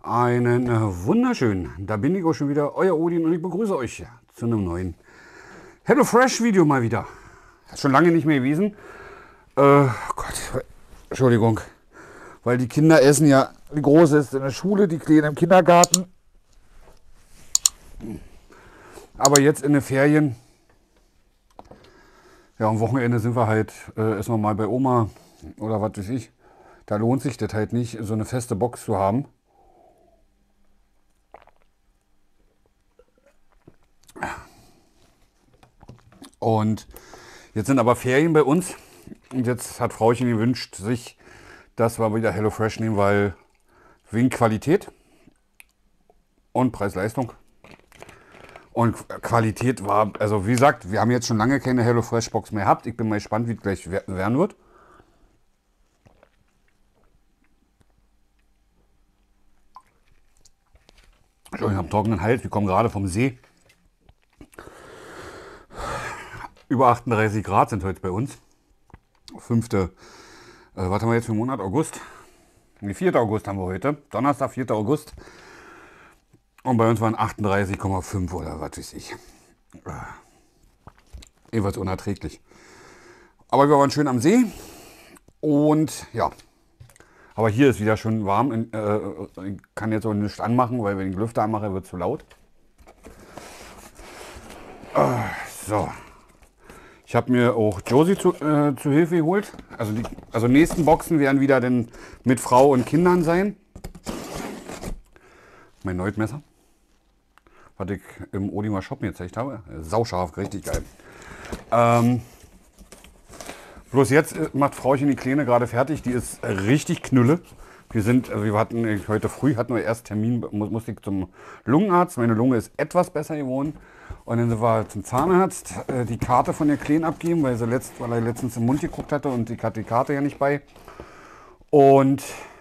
Einen wunderschönen, da bin ich auch schon wieder, euer Odin, und ich begrüße euch zu einem neuen HelloFresh Video mal wieder. Schon lange nicht mehr gewesen. Gott, Entschuldigung, weil die Kinder essen ja, die Große ist in der Schule, die Kleine im Kindergarten. Aber jetzt in den Ferien, ja, am Wochenende sind wir halt, essen wir mal bei Oma oder was weiß ich. Da lohnt sich das halt nicht, so eine feste Box zu haben. Und jetzt sind aber Ferien bei uns und jetzt hat Frauchen gewünscht sich, dass wir wieder HelloFresh nehmen, weil wegen Qualität und Preis-Leistung. Und Qualität war, also wie gesagt, wir haben jetzt schon lange keine HelloFresh-Box mehr gehabt. Ich bin mal gespannt, wie es gleich werden wird. Ich habe trockenen Hals, wir kommen gerade vom See. Über 38 Grad sind heute bei uns. 5. Was haben wir jetzt für einen Monat? August? Nee, 4. August haben wir heute. Donnerstag, 4. August. Und bei uns waren 38,5 oder was weiß ich. Jedenfalls unerträglich. Aber wir waren schön am See. Und ja. Aber hier ist wieder schon warm. Ich kann jetzt auch nichts anmachen, weil wenn ich den Lüfter anmache, wird es zu laut. So. Ich habe mir auch Josie zu Hilfe geholt. Also nächsten Boxen werden wieder denn mit Frau und Kindern sein. Mein neues Messer, was ich im Odimer Shop mir gezeigt habe. Sauscharf, richtig geil. Bloß jetzt macht Frauchen die Kleine gerade fertig. Die ist richtig knülle. Wir hatten heute früh hatten wir erst Termin, musste ich zum Lungenarzt. Meine Lunge ist etwas besser geworden. Und dann sind wir zum Zahnarzt, die Karte von der Kleinen abgeben, weil er letztens im Mund geguckt hatte und ich hatte die Karte ja nicht bei. Und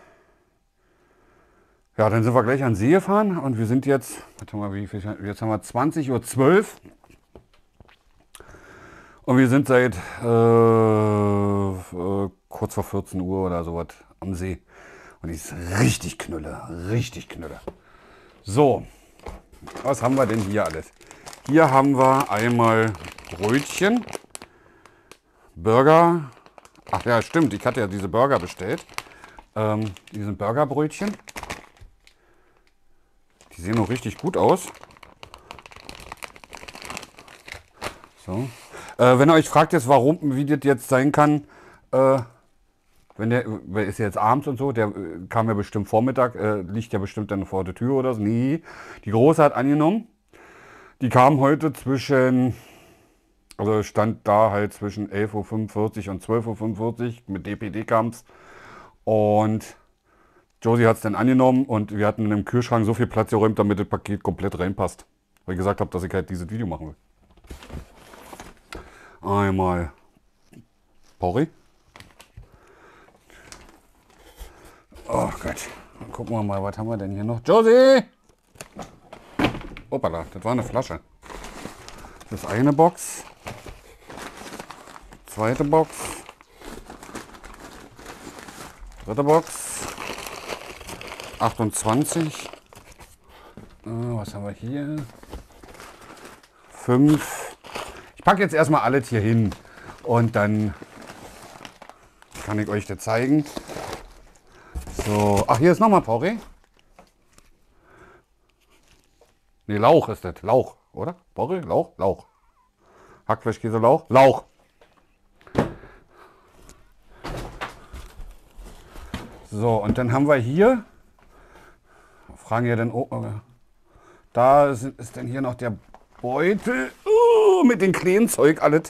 ja, dann sind wir gleich an den See gefahren und wir sind jetzt, jetzt haben wir 20:12 Uhr. Und wir sind seit kurz vor 14 Uhr oder sowas am See. Und die ist richtig knülle, richtig knülle. So, was haben wir denn hier alles? Hier haben wir einmal Brötchen, Burger. Ach ja, stimmt, ich hatte ja diese Burger bestellt. Diese Burgerbrötchen. Die sehen noch richtig gut aus. So. Wenn ihr euch fragt jetzt, wie das jetzt sein kann, weil ist ja jetzt abends und so, der kam ja bestimmt Vormittag, liegt ja bestimmt dann vor der Tür oder so. Nee, die Große hat angenommen. Die kam heute stand da halt zwischen 11:45 Uhr und 12:45 Uhr. Mit DPD kam es. Und Josie hat es dann angenommen und wir hatten in dem Kühlschrank so viel Platz geräumt, damit das Paket komplett reinpasst. Weil ich gesagt habe, dass ich halt dieses Video machen will. Einmal Porree. Oh Gott. Dann gucken wir mal, was haben wir denn hier noch? Josie! Hoppala, das war eine Flasche. Das ist eine Box. Zweite Box. Dritte Box. 28. Was haben wir hier? 5. Ich packe jetzt erstmal alles hier hin und dann kann ich euch das zeigen. So, ach, hier ist nochmal Porree. Ne, Lauch ist das. Lauch, oder? Porree, Lauch, Lauch. Hackfleischkäse, Lauch, Lauch. So, und dann haben wir hier, fragen ja dann, da ist dann hier noch der Beutel mit dem kleinen Zeug alles.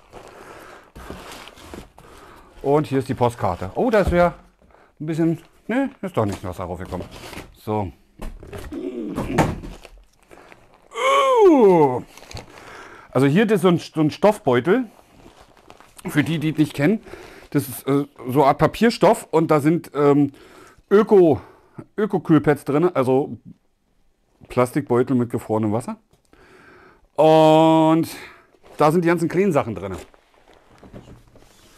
Und hier ist die Postkarte. Oh, das wäre ein bisschen, ne, ist doch nicht Wasser raufgekommen. So. Also hier ist so ein Stoffbeutel, für die es nicht kennen. Das ist so eine Art Papierstoff und da sind Öko-Kühlpads drin, also Plastikbeutel mit gefrorenem Wasser. Und da sind die ganzen kleinen Sachen drin.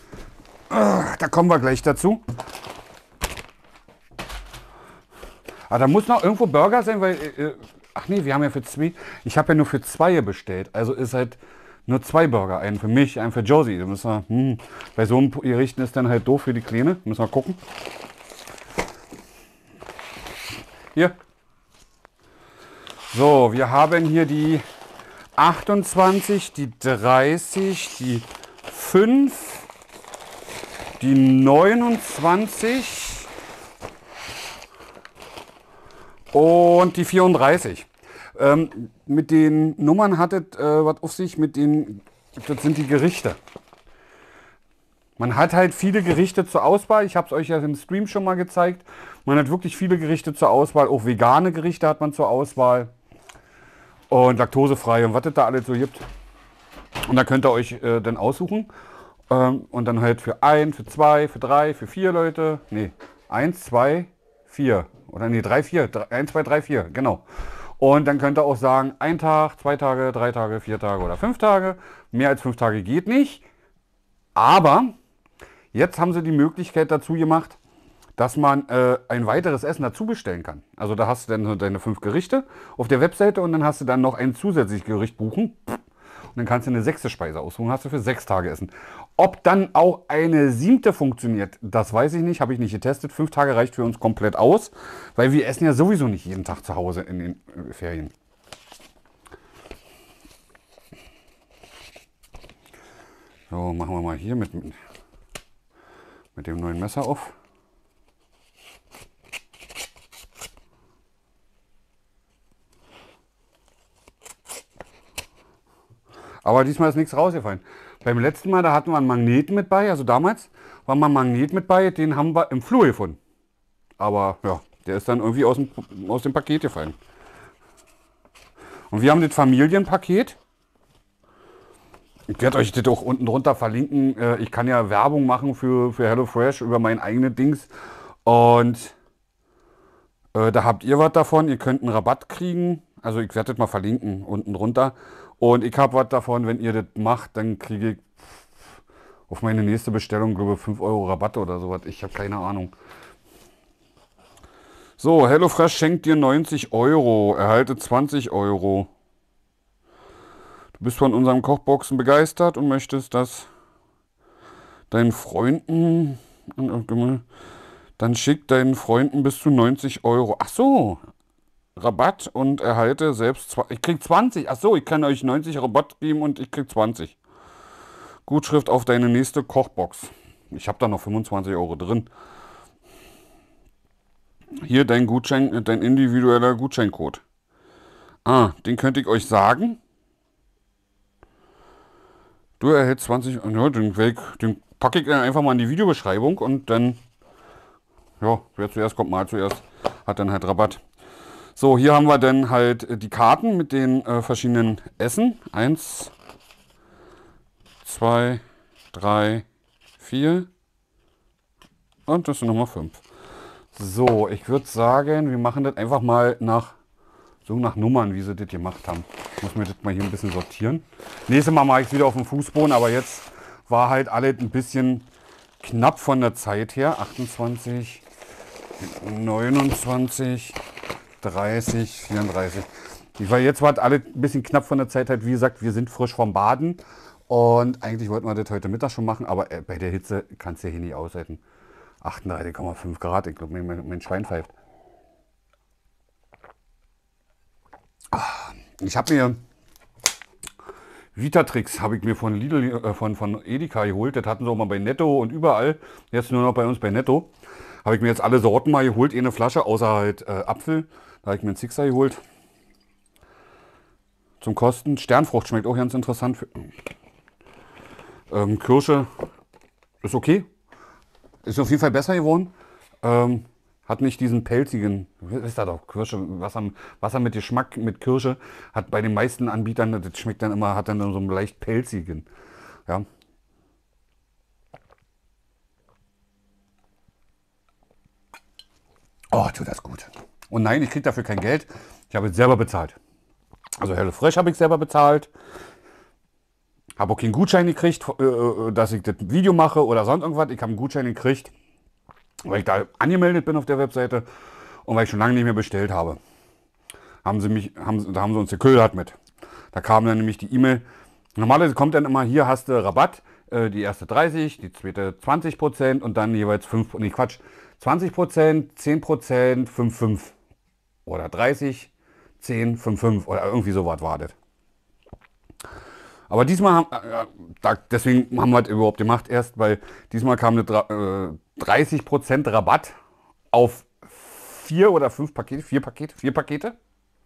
Da kommen wir gleich dazu. Ah, da muss noch irgendwo Burger sein, weil... ach nee, wir haben ja für zwei... Ich habe ja nur für zwei bestellt. Also ist halt nur zwei Burger. Einen für mich, einen für Josie. Da müssen wir... bei so einem Gerichten ist dann halt doof für die Kleine. Müssen wir gucken. Hier. So, wir haben hier die 28, die 30, die 5, die 29 und die 34. Mit den Nummern hattet was auf sich, mit den, das sind die Gerichte. Man hat halt viele Gerichte zur Auswahl. Ich habe es euch ja im Stream schon mal gezeigt. Man hat wirklich viele Gerichte zur Auswahl. Auch vegane Gerichte hat man zur Auswahl. Und laktosefrei und was es da alles so gibt. Und da könnt ihr euch dann aussuchen. Und dann halt für 1, für 2, für 3, für 4 Leute. Nee, 1, 2, 4. Oder nee, 3, 4. 1, 2, 3, 4. Genau. Und dann könnt ihr auch sagen, 1 Tag, 2 Tage, 3 Tage, 4 Tage oder 5 Tage. Mehr als 5 Tage geht nicht. Aber jetzt haben sie die Möglichkeit dazu gemacht, dass man ein weiteres Essen dazu bestellen kann. Also da hast du dann deine 5 Gerichte auf der Webseite und dann hast du dann noch ein zusätzliches Gericht buchen. Und dann kannst du eine 6. Speise aussuchen, hast du für 6 Tage Essen. Ob dann auch eine 7. funktioniert, das weiß ich nicht, habe ich nicht getestet. 5 Tage reicht für uns komplett aus, weil wir essen ja sowieso nicht jeden Tag zu Hause in den Ferien. So, machen wir mal hier mit dem neuen Messer auf. Aber diesmal ist nichts rausgefallen. Beim letzten Mal, da hatten wir einen Magneten mit bei, also damals war mal ein Magnet mit bei, den haben wir im Flur gefunden. Aber ja, der ist dann irgendwie aus dem Paket gefallen. Und wir haben das Familienpaket. Ich werde euch das auch unten drunter verlinken. Ich kann ja Werbung machen für HelloFresh über mein eigenes Dings. Und da habt ihr was davon. Ihr könnt einen Rabatt kriegen. Also ich werde das mal verlinken unten drunter. Und ich habe was davon, wenn ihr das macht, dann kriege ich auf meine nächste Bestellung, glaube ich, 5 Euro Rabatt oder sowas. Ich habe keine Ahnung. So, HelloFresh schenkt dir 90 Euro. Erhalte 20 Euro. Du bist von unseren Kochboxen begeistert und möchtest das deinen Freunden... Dann schick deinen Freunden bis zu 90 Euro. Ach so, Rabatt und erhalte selbst... Ich krieg 20. Ach so, ich kann euch 90 Rabatt geben und ich krieg 20. Gutschrift auf deine nächste Kochbox. Ich habe da noch 25 Euro drin. Hier dein Gutschein, dein individueller Gutscheincode. Ah, den könnte ich euch sagen. Du erhältst 20... Ja, den packe ich dann einfach mal in die Videobeschreibung und dann... Ja, wer zuerst kommt, mal zuerst. Hat dann halt Rabatt. So, hier haben wir dann halt die Karten mit den verschiedenen Essen. 1, 2, 3, 4 und das sind nochmal 5. So, ich würde sagen, wir machen das einfach mal nach Nummern, wie sie das gemacht haben. Ich muss mir das mal hier ein bisschen sortieren. Nächstes Mal mache ich es wieder auf dem Fußboden, aber jetzt war halt alles ein bisschen knapp von der Zeit her. 28, 29, 30, 34. Weil jetzt war alles ein bisschen knapp von der Zeit halt. Wie gesagt, wir sind frisch vom Baden. Und eigentlich wollten wir das heute Mittag schon machen, aber bei der Hitze kannst du hier nicht aushalten. 38,5 Grad, ich glaube, mein Schwein pfeift. Ich habe mir Vitatrix habe ich mir von Lidl, von Edeka geholt. Das hatten sie auch mal bei Netto und überall. Jetzt nur noch bei uns bei Netto. Habe ich mir jetzt alle Sorten mal geholt, eine Flasche, außer halt Apfel. Da habe ich mir einen Sixer geholt. Zum Kosten. Sternfrucht schmeckt auch ganz interessant. Kirsche ist okay. Ist auf jeden Fall besser geworden. Hat nicht diesen pelzigen, wisst ihr doch, Kirsche, Wasser mit Geschmack, mit Kirsche, hat bei den meisten Anbietern, das schmeckt dann immer, hat dann so einen leicht pelzigen. Ja. Oh, tut das gut. Und nein, ich kriege dafür kein Geld. Ich habe es selber bezahlt. Also HelloFresh habe ich selber bezahlt. Habe auch keinen Gutschein gekriegt, dass ich das Video mache oder sonst irgendwas. Ich habe einen Gutschein gekriegt, weil ich da angemeldet bin auf der Webseite. Und weil ich schon lange nicht mehr bestellt habe, da haben sie uns geködert mit. Da kam dann nämlich die E-Mail. Normalerweise kommt dann immer, hier hast du Rabatt, die erste 30, die zweite 20% und dann jeweils 5, nee Quatsch, 20%, 10%, 5,5 oder 30, 10, 5,5 oder irgendwie sowas war das. Aber diesmal, deswegen haben wir das überhaupt gemacht erst, weil diesmal kam eine 30% Rabatt auf 4 oder 5 Pakete, 4 Pakete.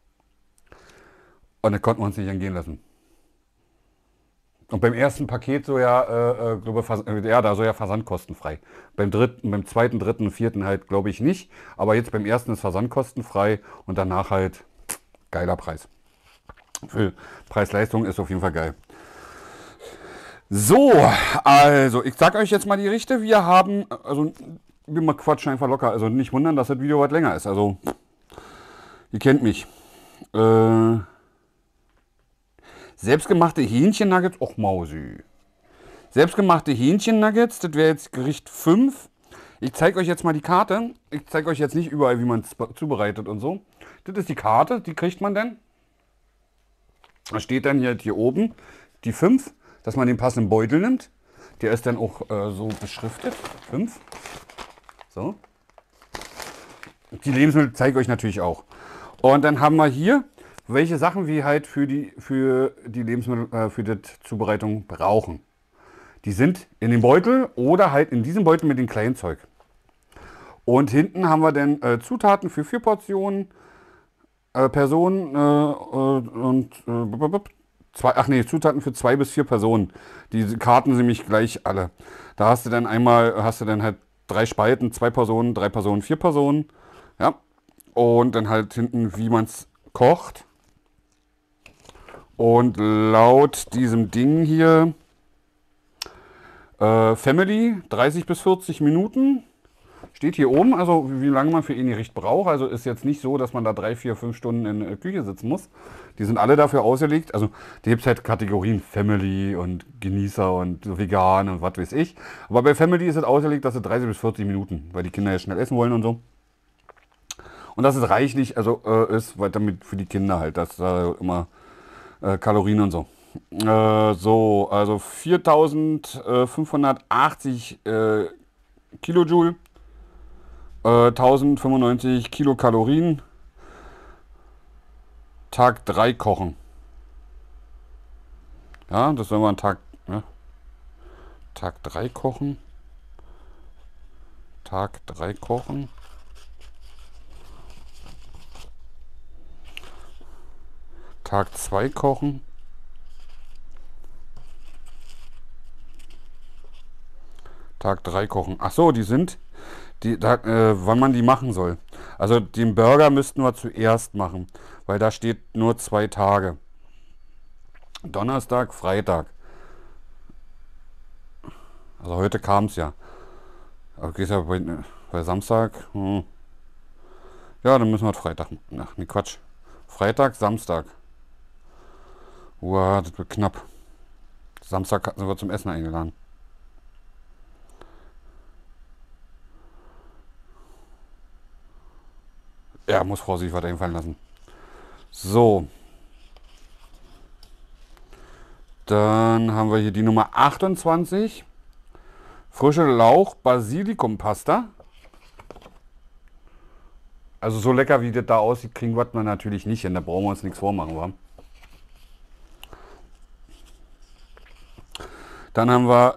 Und das konnten wir uns nicht entgehen lassen. Und beim ersten Paket so ja, da so ja versandkostenfrei. Beim dritten, beim zweiten, dritten und vierten halt glaube ich nicht. Aber jetzt beim ersten ist versandkostenfrei und danach halt geiler Preis. Für Preis-Leistung ist auf jeden Fall geil. So, also ich sag euch jetzt mal die Richte. Wir haben, also wir quatschen einfach locker. Also nicht wundern, dass das Video was länger ist. Also ihr kennt mich. Selbstgemachte Hähnchen-Nuggets, och Mausi. Selbstgemachte Hähnchen-Nuggets, das wäre jetzt Gericht 5. Ich zeige euch jetzt mal die Karte. Ich zeige euch jetzt nicht überall, wie man es zubereitet und so. Das ist die Karte, die kriegt man dann. Da steht dann hier oben die 5, dass man den passenden Beutel nimmt. Der ist dann auch so beschriftet. 5. So. Die Lebensmittel zeige ich euch natürlich auch. Und dann haben wir hier, welche Sachen wir halt für die Lebensmittel, für die Zubereitung brauchen. Die sind in dem Beutel oder halt in diesem Beutel mit dem kleinen Zeug. Und hinten haben wir dann Zutaten für 4 Portionen, Personen Zutaten für 2 bis 4 Personen. Die Karten sind nämlich gleich alle. Da hast du dann halt 3 Spalten, 2 Personen, 3 Personen, 4 Personen. Ja. Und dann halt hinten, wie man es kocht. Und laut diesem Ding hier Family 30 bis 40 Minuten. Steht hier oben, also wie lange man für ein Gericht braucht. Also ist jetzt nicht so, dass man da 3, 4, 5 Stunden in der Küche sitzen muss. Die sind alle dafür ausgelegt. Also da gibt es halt Kategorien Family und Genießer und Vegan und was weiß ich. Aber bei Family ist es ausgelegt, dass es 30 bis 40 Minuten, weil die Kinder ja schnell essen wollen und so. Und dass es reichlich ist, weil damit für die Kinder halt, dass immer Kalorien und so. Also 4580 Kilojoule, 1095 Kilokalorien, Tag 3 kochen. Ja, das soll man Tag 3 kochen. Tag 3 kochen. Tag 2 kochen. Tag 3 kochen. Ach so, wann man die machen soll. Also den Burger müssten wir zuerst machen, weil da steht nur 2 Tage. Donnerstag, Freitag. Also heute kam es ja. Okay, ist ja bei Samstag. Ja, dann müssen wir Freitag. Ach, nee, Quatsch. Freitag, Samstag. Wow, das wird knapp. Samstag sind wir zum Essen eingeladen. Ja, muss Frau sich was einfallen lassen. So. Dann haben wir hier die Nummer 28. Frische Lauch Basilikumpasta. Also so lecker wie das da aussieht, kriegen wir das natürlich nicht hin. Da brauchen wir uns nichts vormachen, wa? Dann haben wir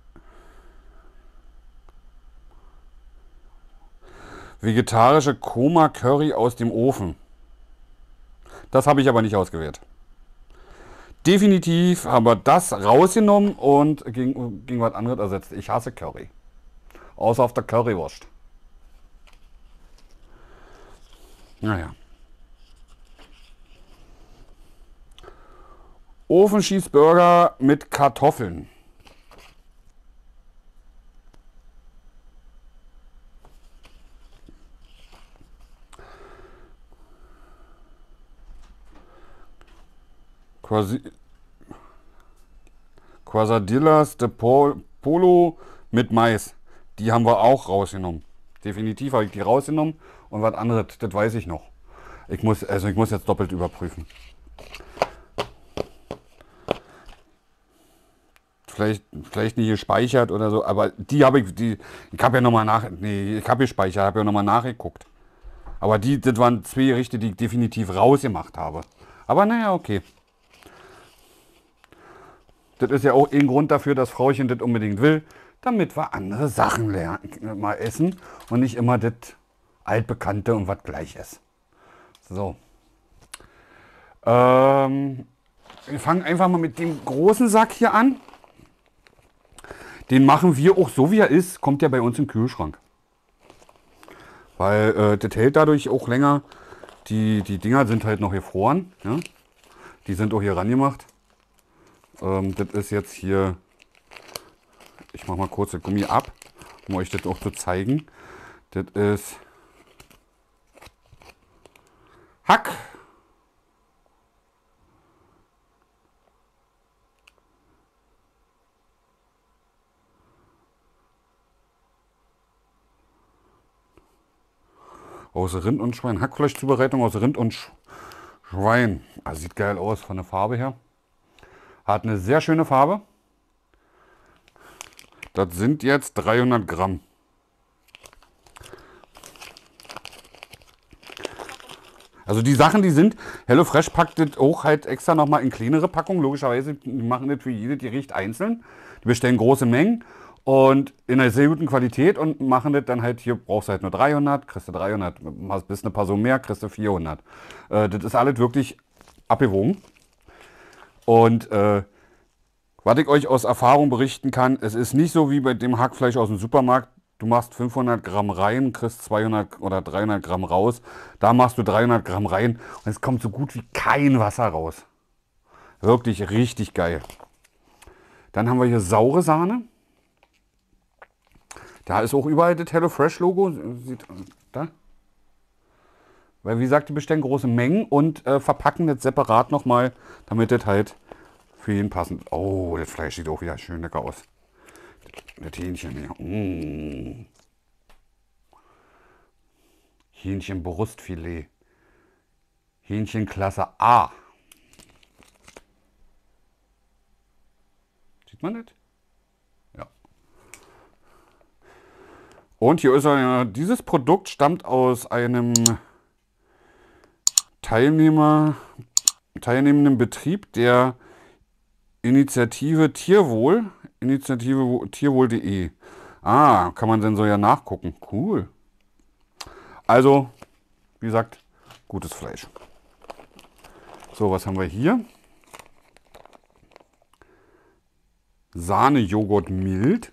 vegetarische Koma Curry aus dem Ofen. Das habe ich aber nicht ausgewählt. Definitiv haben wir das rausgenommen und gegen was anderes ersetzt. Ich hasse Curry. Außer auf der Currywurst. Naja. Ofenschießburger mit Kartoffeln. Quesadillas de Polo mit Mais. Die haben wir auch rausgenommen. Definitiv habe ich die rausgenommen und was anderes, das weiß ich noch. Ich muss jetzt doppelt überprüfen. Vielleicht nicht gespeichert oder so, aber ich habe ja nochmal ich habe gespeichert, habe ja nochmal nachgeguckt. Aber das waren 2 Gerichte, die ich definitiv rausgemacht habe. Aber naja, okay. Das ist ja auch ein Grund dafür, dass Frauchen das unbedingt will, damit wir andere Sachen lernen, mal essen und nicht immer das Altbekannte und was gleich ist. So. Wir fangen einfach mal mit dem großen Sack hier an. Den machen wir auch so, wie er ist, kommt ja bei uns im Kühlschrank. Weil das hält dadurch auch länger. Die Dinger sind halt noch gefroren. Ja? Die sind auch hier ran gemacht. Das ist jetzt hier, ich mache mal kurz das Gummi ab, um euch das auch zu zeigen. Das ist Hack. Aus Rind und Schwein. Hackfleischzubereitung aus Rind und Schwein. Also sieht geil aus von der Farbe her. Hat eine sehr schöne Farbe. Das sind jetzt 300 Gramm. Also die Sachen, die sind, HelloFresh packt das auch halt extra nochmal in kleinere Packungen. Logischerweise, die machen das für jedes Gericht einzeln. Die bestellen große Mengen und in einer sehr guten Qualität und machen das dann halt, hier brauchst du halt nur 300, kriegst du 300. Bist eine Person mehr, kriegst du 400. Das ist alles wirklich abgewogen. Und was ich euch aus Erfahrung berichten kann, es ist nicht so wie bei dem Hackfleisch aus dem Supermarkt. Du machst 500 Gramm rein, kriegst 200 oder 300 Gramm raus. Da machst du 300 Gramm rein und es kommt so gut wie kein Wasser raus. Wirklich richtig geil. Dann haben wir hier saure Sahne. Da ist auch überall das HelloFresh Logo. Da. Weil wie gesagt, die bestellen große Mengen und verpacken das separat nochmal, damit das halt für jeden passend. Oh, das Fleisch sieht auch wieder schön lecker aus. Das Hähnchen hier. Mmh. Hähnchenbrustfilet. Hähnchenklasse A. Sieht man das? Ja. Und hier ist dieses Produkt stammt aus einem teilnehmenden Betrieb der Initiative Tierwohl.de. Ah, kann man denn so ja nachgucken. Cool. Also, wie gesagt, gutes Fleisch. So, was haben wir hier? Sahnejoghurt mild.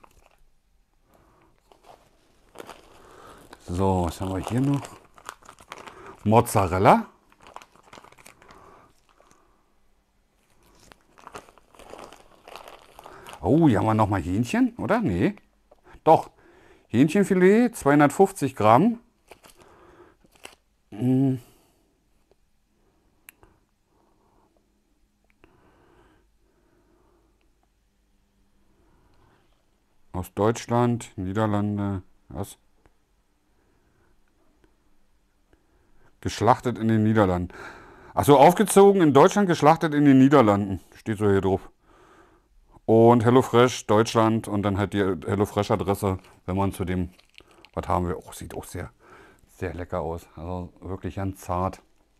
So, was haben wir hier noch? Mozzarella. Oh, hier haben wir nochmal Hähnchen, oder? Nee. Doch. Hähnchenfilet, 250 Gramm. Aus Deutschland, Niederlande. Was? Geschlachtet in den Niederlanden. Achso, aufgezogen in Deutschland, geschlachtet in den Niederlanden. Steht so hier drauf. Und HelloFresh Deutschland und dann halt die HelloFresh-Adresse, wenn man zu dem, was haben wir, oh, sieht auch sehr, sehr lecker aus. Also wirklich ganz zart.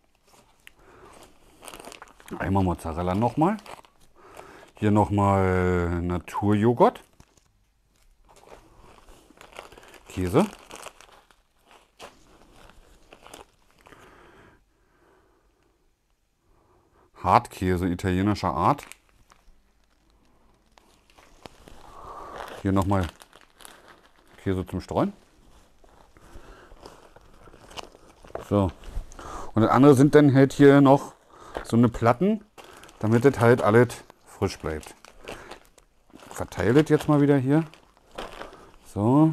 Einmal Mozzarella nochmal. Hier nochmal Naturjoghurt. Käse. Hartkäse italienischer Art. Hier nochmal Käse zum Streuen. So. Und das andere sind dann halt hier noch so eine Platten, damit das halt alles frisch bleibt. Ich verteile das jetzt mal wieder hier. So.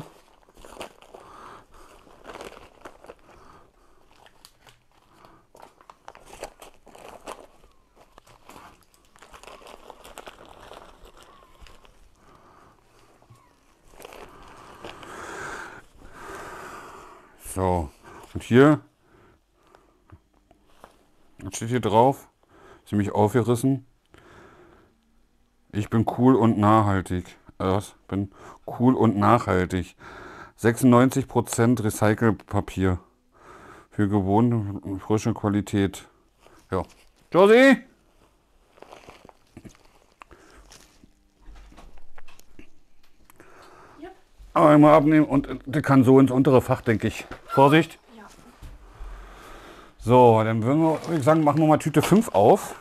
So, und hier, was steht hier drauf? Ziemlich aufgerissen. Ich bin cool und nachhaltig. Was? Bin cool und nachhaltig. 96% Recycelpapier. Für gewohnte frische Qualität. Ja. Josie! Yep. Einmal abnehmen und der kann so ins untere Fach, denke ich. Vorsicht! Ja. So, dann würden wir sagen, machen wir mal Tüte 5 auf.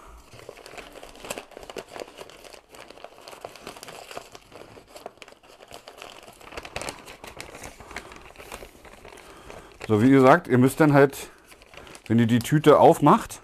So, wie gesagt, ihr müsst dann halt, wenn ihr die Tüte aufmacht,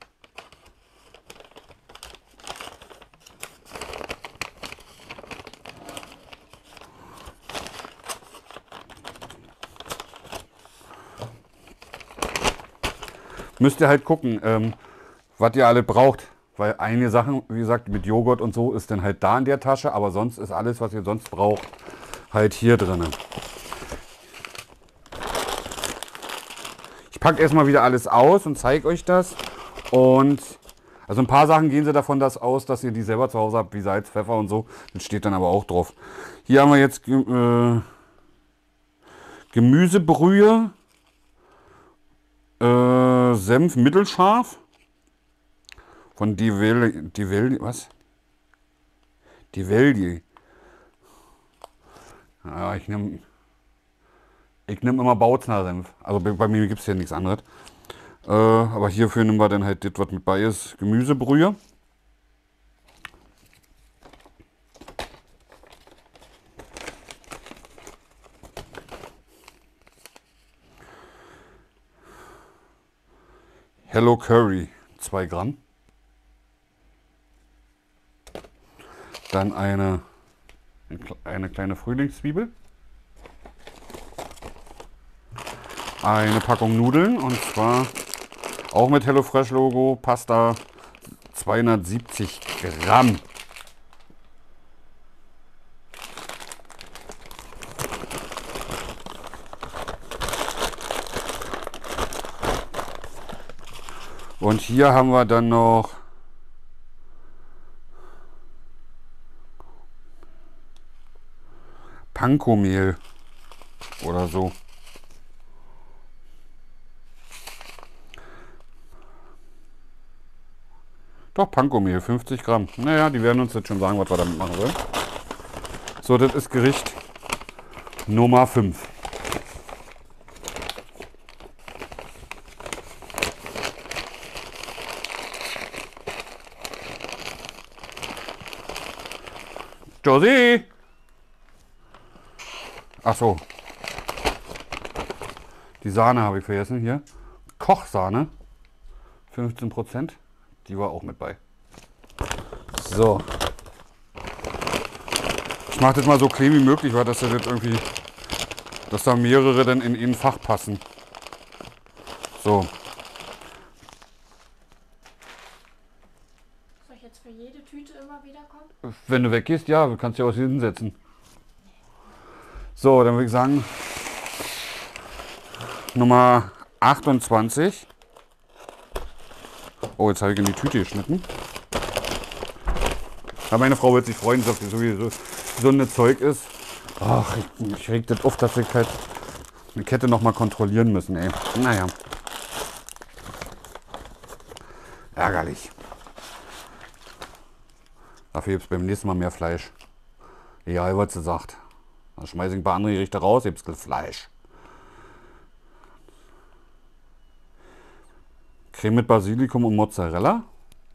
müsst ihr halt gucken, was ihr alle braucht. Weil einige Sachen, wie gesagt, mit Joghurt und so ist dann halt da in der Tasche, aber sonst ist alles, was ihr sonst braucht, halt hier drin. Ich packe erstmal wieder alles aus und zeige euch das. Und also ein paar Sachen gehen sie davon aus, dass ihr die selber zu Hause habt, wie Salz, Pfeffer und so. Das steht dann aber auch drauf. Hier haben wir jetzt Gemüsebrühe, Senf mittelscharf von Die was? Die Weldi. Ja, ich nehm immer Bautzner Senf. Also bei mir gibt es hier nichts anderes. Aber hierfür nehmen wir dann halt das, was mit bei ist. Gemüsebrühe. Hello Curry, 2 Gramm. Dann eine kleine Frühlingszwiebel. Eine Packung Nudeln und zwar auch mit HelloFresh Logo, Pasta 270 Gramm. Und hier haben wir dann noch Panko-Mehl oder so. Doch, Panko-Mehl, 50 Gramm. Naja, die werden uns jetzt schon sagen, was wir damit machen sollen. So, das ist Gericht Nummer 5. Josie! Ach so. Die Sahne habe ich vergessen hier. Kochsahne. 15%. Die war auch mit bei. So. Ich mache das mal so klein wie möglich, weil das irgendwie, dass da mehrere dann in ein Fach passen. So. Soll ich jetzt für jede Tüte immer wieder kommen? Wenn du weggehst, ja, du kannst ja auch hinsetzen. So, dann würde ich sagen, Nummer 28. Oh, jetzt habe ich in die Tüte geschnitten. Aber meine Frau wird sich freuen, dass das sowieso so ein Zeug ist. Ach, ich reg das auf, dass wir halt eine Kette noch mal kontrollieren müssen, ey. Naja. Ärgerlich. Dafür gibt es beim nächsten Mal mehr Fleisch. Egal, was sie sagt. Dann schmeiße ich ein paar andere Gerichte raus, gibt es Fleisch. Creme mit Basilikum und Mozzarella.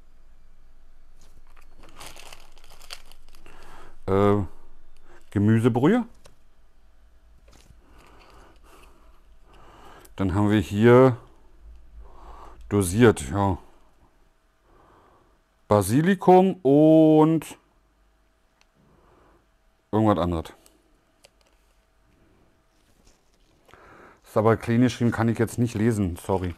Gemüsebrühe. Dann haben wir hier dosiert, ja, Basilikum und irgendwas anderes. Ist aber klein geschrieben, kann ich jetzt nicht lesen, sorry.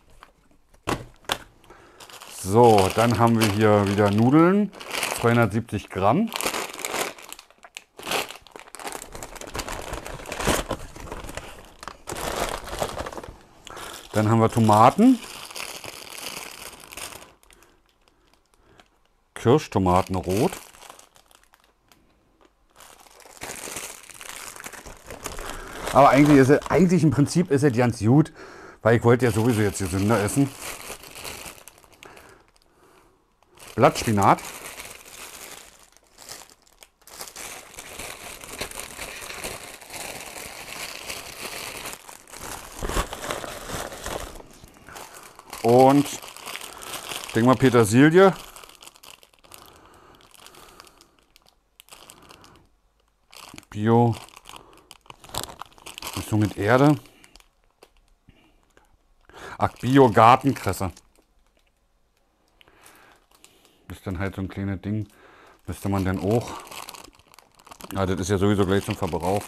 So, dann haben wir hier wieder Nudeln, 270 Gramm. Dann haben wir Tomaten. Kirschtomaten rot. Aber eigentlich im Prinzip ist es ganz gut, weil ich wollte ja sowieso jetzt gesünder essen. Blattspinat. Und ich denke mal Petersilie. Bio. So mit Erde. Ach, Bio-Gartenkresse. Das ist dann halt so ein kleines Ding. Müsste man dann auch. Ja, das ist ja sowieso gleich zum Verbrauch.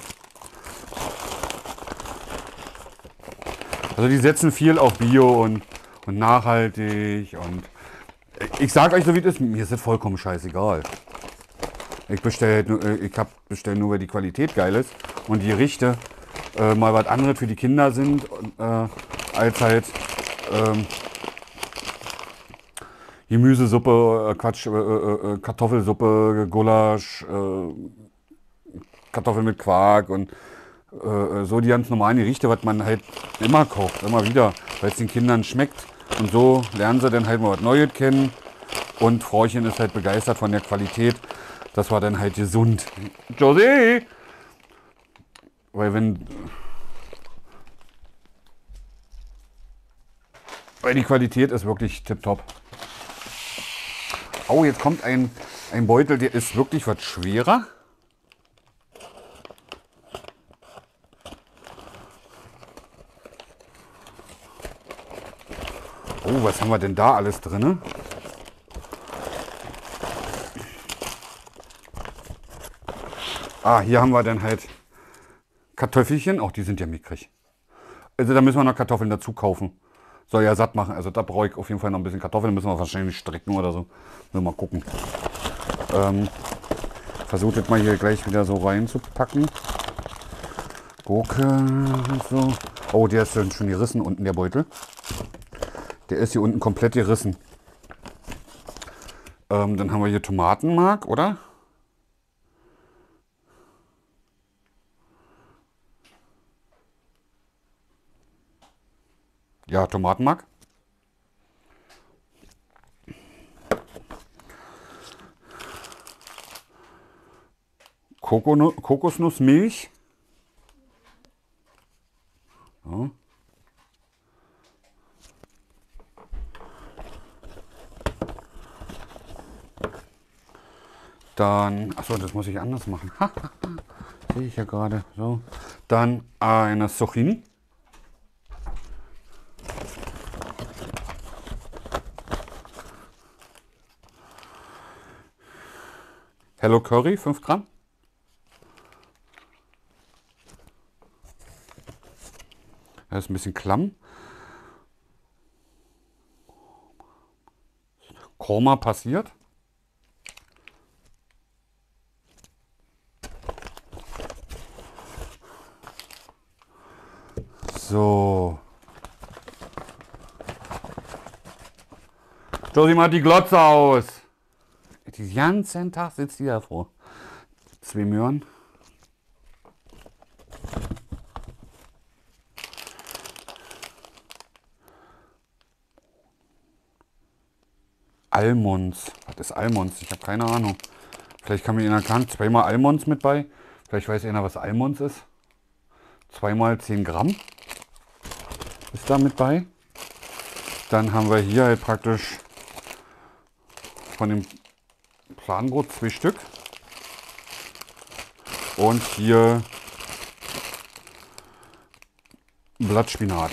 Also die setzen viel auf Bio und nachhaltig. Und ich sage euch so wie es ist, mir ist das vollkommen scheißegal. Ich bestelle nur, weil die Qualität geil ist und die Gerichte mal was anderes für die Kinder sind, als halt Gemüsesuppe, Kartoffelsuppe, Gulasch, Kartoffeln mit Quark und so die ganz normalen Gerichte, was man halt immer kocht, immer wieder, weil es den Kindern schmeckt. Und so lernen sie dann halt mal was Neues kennen. Und Frauchen ist halt begeistert von der Qualität. Das war dann halt gesund. Josie! Weil die Qualität ist wirklich tipptopp. Oh, jetzt kommt ein Beutel, der ist wirklich was schwerer. Oh, was haben wir denn da alles drin? Ah, hier haben wir dann halt Kartoffelchen. Auch die sind ja mickrig. Also da müssen wir noch Kartoffeln dazu kaufen. Soll ja satt machen. Also da brauche ich auf jeden Fall noch ein bisschen Kartoffeln. Müssen wir wahrscheinlich strecken oder so. Mal gucken. Versucht jetzt mal hier gleich wieder so reinzupacken. Gurke und so. Oh, der ist schon gerissen unten, der Beutel. Der ist hier unten komplett gerissen. Dann haben wir hier Tomatenmark, oder? Ja, Tomatenmark. Kokosnussmilch. Ja. Dann, achso, das muss ich anders machen. Sehe ich ja gerade. So. Dann eine Zucchini. Hello Curry, 5 Gramm. Das ist ein bisschen klamm. Korma passiert. So. Josie, mal die Glotze aus. Den ganzen Tag sitzt die davor. 2 Möhren. Almonds. Was ist Almonds? Ich habe keine Ahnung. Vielleicht kann mir einer erkannt. 2 mal Almonds mit bei. Vielleicht weiß einer, was Almonds ist. 2 mal 10 Gramm ist da mit bei. Dann haben wir hier halt praktisch von dem Fladenbrot 2 Stück. Und hier Blattspinat.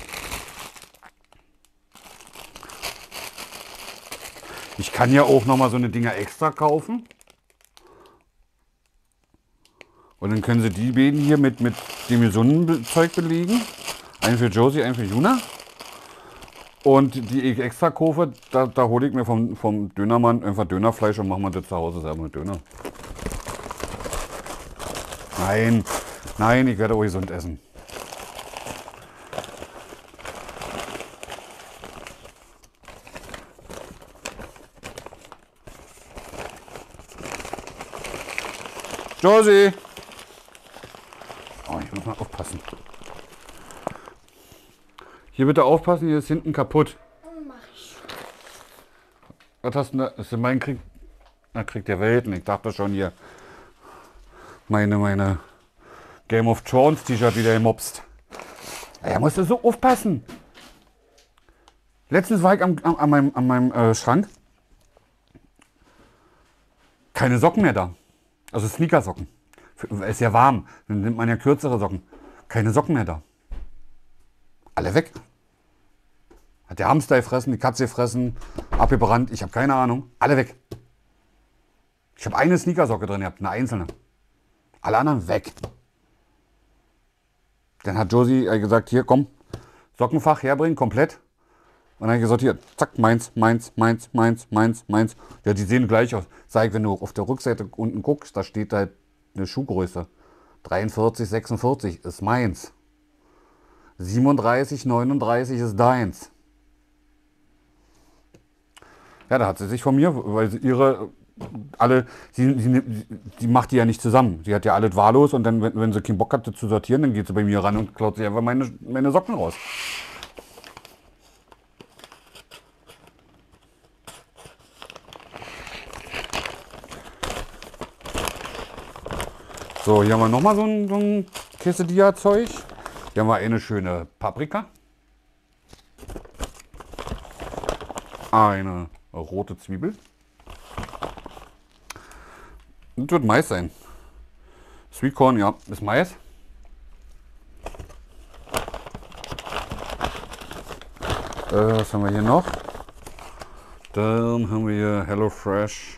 Ich kann ja auch noch mal so eine Dinger extra kaufen. Und dann können Sie die beiden hier mit dem gesunden Zeug belegen. Einen für Josie, einen für Juna. Und die ich extra kaufe, da hole ich mir vom Dönermann einfach Dönerfleisch und machen wir das zu Hause selber mit Döner. Nein, nein, ich werde auch gesund essen. Josie! Oh, ich muss mal aufpassen. Hier bitte aufpassen, hier ist hinten kaputt. Mach ich. Was hast du da? Das ist mein Krieg. Na, Krieg der Welten. Ich dachte schon hier. Meine Game of Thrones T-Shirt wieder gemobst. Ja, musst du so aufpassen. Letztens war ich an meinem Schrank. Keine Socken mehr da. Also Sneakersocken. Ist ja warm. Dann nimmt man ja kürzere Socken. Keine Socken mehr da. Alle weg. Hat der Hamster gefressen, die Katze gefressen, abgebrannt. Ich habe keine Ahnung. Alle weg. Ich habe eine Sneakersocke drin gehabt, eine einzelne. Alle anderen weg. Dann hat Josie gesagt, hier komm, Sockenfach herbringen, komplett. Und dann habe ich gesagt, hier, zack, meins. Ja, die sehen gleich aus. Sag, wenn du auf der Rückseite unten guckst, da steht halt eine Schuhgröße. 43, 46 ist meins. 37, 39 ist deins. Ja, da hat sie sich von mir, weil sie sie macht die ja nicht zusammen. Sie hat ja alles wahllos und dann, wenn sie keinen Bock hatte zu sortieren, dann geht sie bei mir ran und klaut sich einfach meine Socken raus. So, hier haben wir nochmal so ein Quesadilla-Zeug. Hier haben wir eine schöne Paprika. Eine rote Zwiebel. Das wird Mais sein. Sweet Corn, ja, ist Mais. Was haben wir hier noch? Dann haben wir hier Hello Fresh.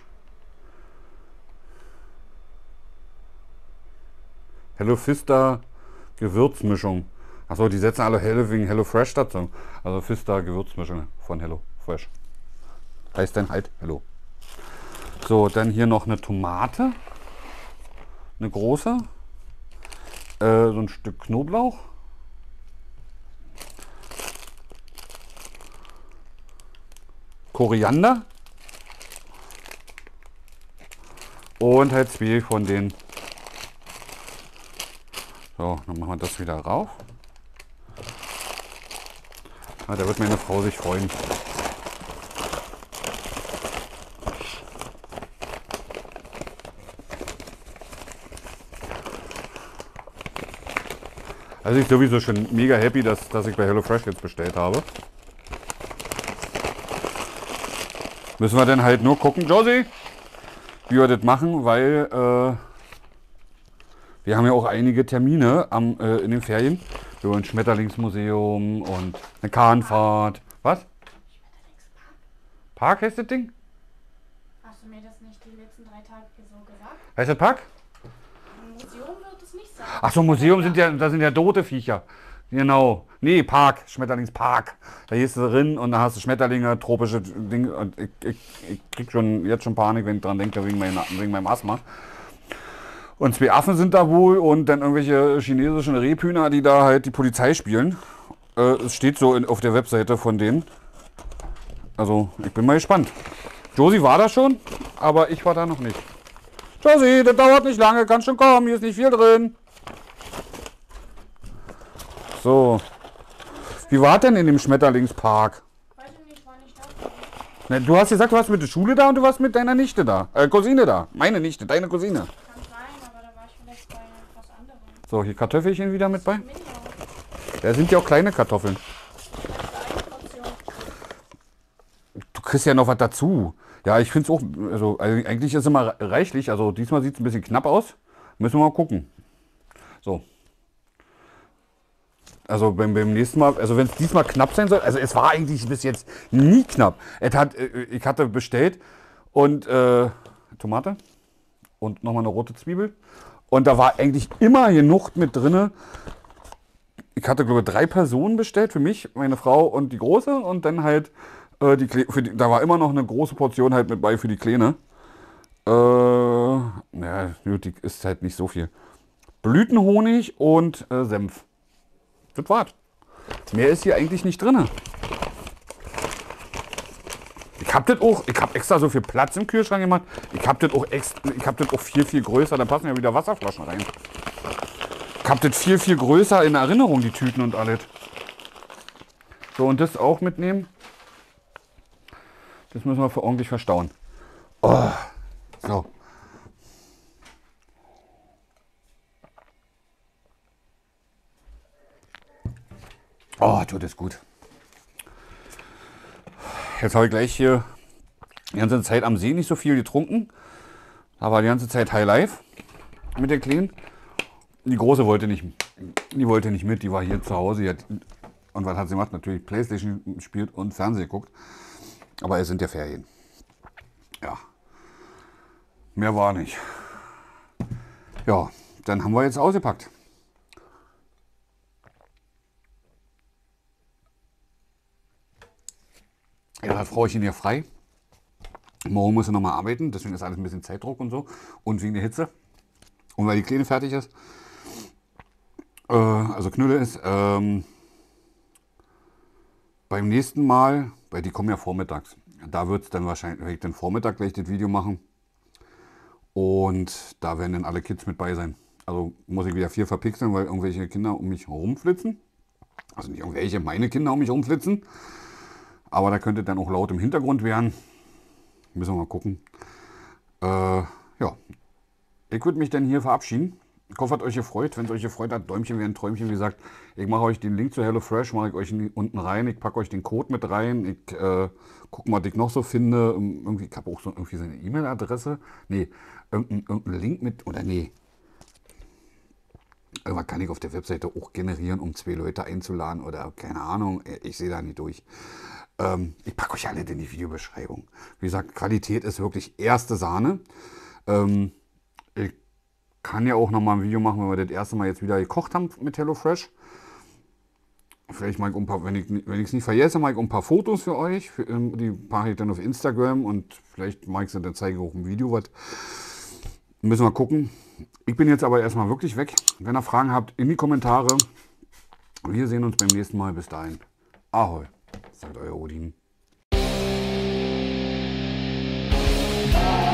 Hello Fista Gewürzmischung. Achso, die setzen alle Hello wegen Hello Fresh dazu. Also Fista Gewürzmischung von Hello Fresh. Heißt dann halt Hello. So, dann hier noch eine Tomate. Eine große. So ein Stück Knoblauch. Koriander. Und halt zwei von den. So, dann machen wir das wieder rauf. Ah, da wird meine Frau sich freuen. Also ich bin sowieso schon mega happy, dass ich bei HelloFresh jetzt bestellt habe. Müssen wir dann halt nur gucken, Josie, wie wir das machen, weil wir haben ja auch einige Termine in den Ferien. Wir wollen ein Schmetterlingsmuseum und eine Kahnfahrt. Was? Park heißt das Ding? Hast du mir das nicht die letzten 3 Tage so gesagt? Heißt das Park? Museum wird es nicht sein. Ach so, Museum da sind ja tote Viecher. Genau. Nee, Park, Schmetterlingspark. Da gehst du drin und da hast du Schmetterlinge, tropische Dinge. Und ich krieg jetzt schon Panik, wenn ich dran denke, wegen meinem Asthma. Und zwei Affen sind da wohl und dann irgendwelche chinesischen Rebhühner, die da halt die Polizei spielen. Es steht so auf der Webseite von denen. Also, ich bin mal gespannt. Josie war da schon, aber ich war da noch nicht. Josie, das dauert nicht lange, kann schon kommen, hier ist nicht viel drin. So. Wie war denn in dem Schmetterlingspark? Weiß ich nicht, war nicht da. Na, du hast gesagt, du warst mit der Schule da und du warst mit deiner Nichte da. Cousine da. Meine Nichte, deine Cousine. Kann sein, aber da war ich vielleicht bei was anderem. So, hier Kartoffelchen wieder mit bei. Mini auch. Da sind ja auch kleine Kartoffeln. Eine Portion. Du kriegst ja noch was dazu. Ja, ich finde es auch, also eigentlich ist es immer reichlich. Also diesmal sieht es ein bisschen knapp aus. Müssen wir mal gucken. So. Also beim nächsten Mal, also wenn es diesmal knapp sein soll, also es war eigentlich bis jetzt nie knapp. Ich hatte bestellt und Tomate und nochmal eine rote Zwiebel. Und da war eigentlich immer genug mit drin. Ich hatte, glaube ich, 3 Personen bestellt für mich, meine Frau und die Große. Und dann halt, da war immer noch eine große Portion halt mit bei für die Kleine. Naja, nötig ist halt nicht so viel. Blütenhonig und Senf. Das war's. Mehr ist hier eigentlich nicht drin. Ich habe extra so viel Platz im Kühlschrank gemacht. Ich habe das auch viel größer. Da passen ja wieder Wasserflaschen rein. Ich habe das viel größer in Erinnerung, die Tüten und alles. So, und das auch mitnehmen. Das müssen wir ordentlich verstauen. Oh, so. Oh, tut das gut. Jetzt habe ich gleich hier die ganze Zeit am See nicht so viel getrunken. Da war die ganze Zeit High Life mit der Kleinen. Die Große wollte nicht mit, die war hier zu Hause. Und was hat sie gemacht? Natürlich Playstation gespielt und Fernsehen geguckt. Aber es sind ja Ferien. Ja. Mehr war nicht. Ja, dann haben wir jetzt ausgepackt. Ja, das Frauchen hier frei. Morgen muss sie nochmal arbeiten, deswegen ist alles ein bisschen Zeitdruck und so. Und wegen der Hitze. Und weil die Kleine fertig ist. Also Knülle ist. Beim nächsten Mal, weil die kommen ja vormittags. Da wird es dann wahrscheinlich den Vormittag gleich das Video machen. Und da werden dann alle Kids mit bei sein. Also muss ich wieder 4 verpixeln, weil irgendwelche Kinder um mich herumflitzen. Also nicht irgendwelche, meine Kinder um mich herumflitzen. Aber da könnte dann auch laut im Hintergrund werden. Müssen wir mal gucken. Ja, ich würde mich dann hier verabschieden. Ich hoffe, hat euch gefreut. Wenn es euch gefreut hat, Däumchen wäre ein Träumchen. Wie gesagt, ich mache euch den Link zu HelloFresh, mache ich euch unten rein. Ich packe euch den Code mit rein. Ich gucke mal, was ich noch so finde. Irgendwie, ich habe auch so irgendwie seine E-Mail-Adresse. Nee, irgendein Link mit, oder nee. Irgendwas kann ich auf der Webseite auch generieren, um 2 Leute einzuladen oder keine Ahnung. Ich sehe da nicht durch. Ich packe euch alle in die Videobeschreibung. Wie gesagt, Qualität ist wirklich erste Sahne. Ich kann ja auch noch mal ein Video machen, wenn wir das erste Mal jetzt wieder gekocht haben mit HelloFresh. Vielleicht mal ein paar, wenn ich es nicht vergesse, mache ich ein paar Fotos für euch. Die mache ich dann auf Instagram und vielleicht mache ich sie dann, zeige ich auch ein Video. Was. Müssen wir gucken. Ich bin jetzt aber erstmal wirklich weg. Wenn ihr Fragen habt, in die Kommentare. Wir sehen uns beim nächsten Mal. Bis dahin. Ahoi, sagt euer Odin.